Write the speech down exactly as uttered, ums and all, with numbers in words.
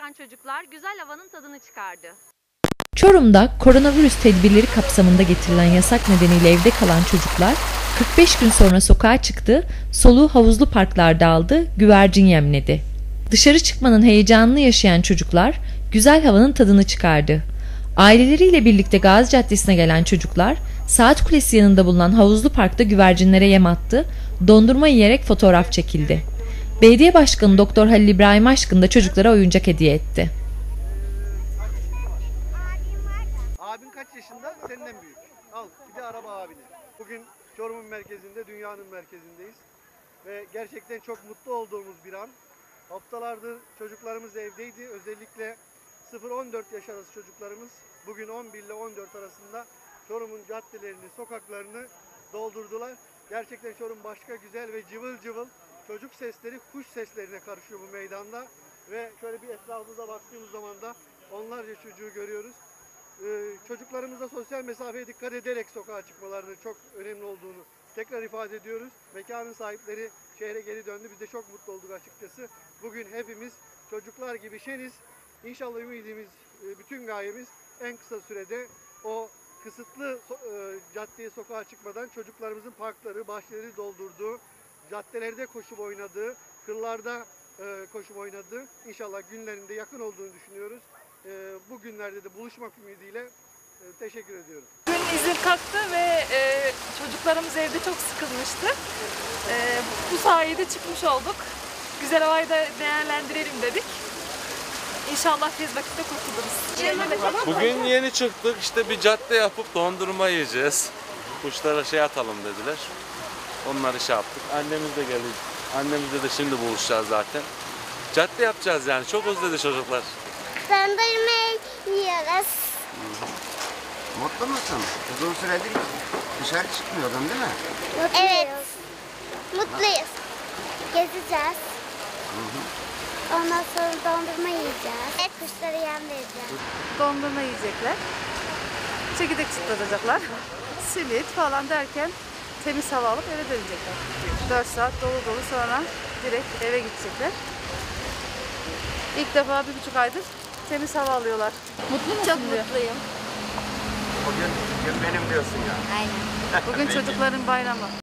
çıkan çocuklar güzel havanın tadını çıkardı. Çorum'da koronavirüs tedbirleri kapsamında getirilen yasak nedeniyle evde kalan çocuklar kırk beş gün sonra sokağa çıktı, soluğu havuzlu parklarda aldı, güvercin yemledi. Dışarı çıkmanın heyecanını yaşayan çocuklar güzel havanın tadını çıkardı. Aileleriyle birlikte Gazi Caddesi'ne gelen çocuklar Saat Kulesi yanında bulunan havuzlu parkta güvercinlere yem attı, dondurma yiyerek fotoğraf çekildi. Belediye Başkanı Doktor Halil İbrahim Aşkın da çocuklara oyuncak hediye etti. Abin kaç yaşında? Senden büyük. Al bir de araba abine. Bugün Çorum'un merkezinde, dünyanın merkezindeyiz. Ve gerçekten çok mutlu olduğumuz bir an. Haftalardır çocuklarımız evdeydi. Özellikle sıfır on dört yaş arası çocuklarımız bugün on bir ile on dört arasında Çorum'un caddelerini, sokaklarını doldurdular. Gerçekten Çorum başka güzel ve cıvıl cıvıl çocuk sesleri kuş seslerine karışıyor bu meydanda. Ve şöyle bir etrafımıza baktığımız zaman da onlarca çocuğu görüyoruz. Ee, çocuklarımıza sosyal mesafeye dikkat ederek sokağa çıkmalarının çok önemli olduğunu tekrar ifade ediyoruz. Mekanın sahipleri şehre geri döndü. Biz de çok mutlu olduk açıkçası. Bugün hepimiz çocuklar gibi şeniz. İnşallah ümidimiz, bütün gayemiz en kısa sürede o kısıtlı e, caddeye, sokağa çıkmadan çocuklarımızın parkları, bahçeleri doldurduğu, caddelerde koşup oynadığı, kırlarda e, koşup oynadığı inşallah günlerinde yakın olduğunu düşünüyoruz. E, bu günlerde de buluşmak ümidiyle e, teşekkür ediyorum. Dün izin kalktı ve e, çocuklarımız evde çok sıkılmıştı. E, bu sayede çıkmış olduk. Güzel havayı da değerlendirelim dedik. İnşallah tez vakitte kurtuluruz. Bugün yeni çıktık, işte bir cadde yapıp dondurma yiyeceğiz. Kuşlara şey atalım dediler. Onları şey yaptık. Annemiz de geldi. Annemizle de şimdi buluşacağız zaten. Cadde yapacağız yani. Çok özledi çocuklar. Dondurma yiyoruz. Mutlu musun? Uzun süredir dışarı çıkmıyordun değil mi? Evet. Mutluyuz. Gezeceğiz. Hı hı. Ondan sonra dondurma yiyeceğiz. Evet, kuşlara yem vereceğiz. Dondurma yiyecekler. Çekirdek çıtlatacaklar. Simit falan derken temiz hava alıp eve dönecekler. dört saat dolu dolu sonra direkt eve gidecekler. İlk defa bir buçuk aydır temiz hava alıyorlar. Mutlu musun? Çok diyor. mutluyum. Bugün, bugün benim diyorsun ya. Aynen. Bugün çocukların bayramı.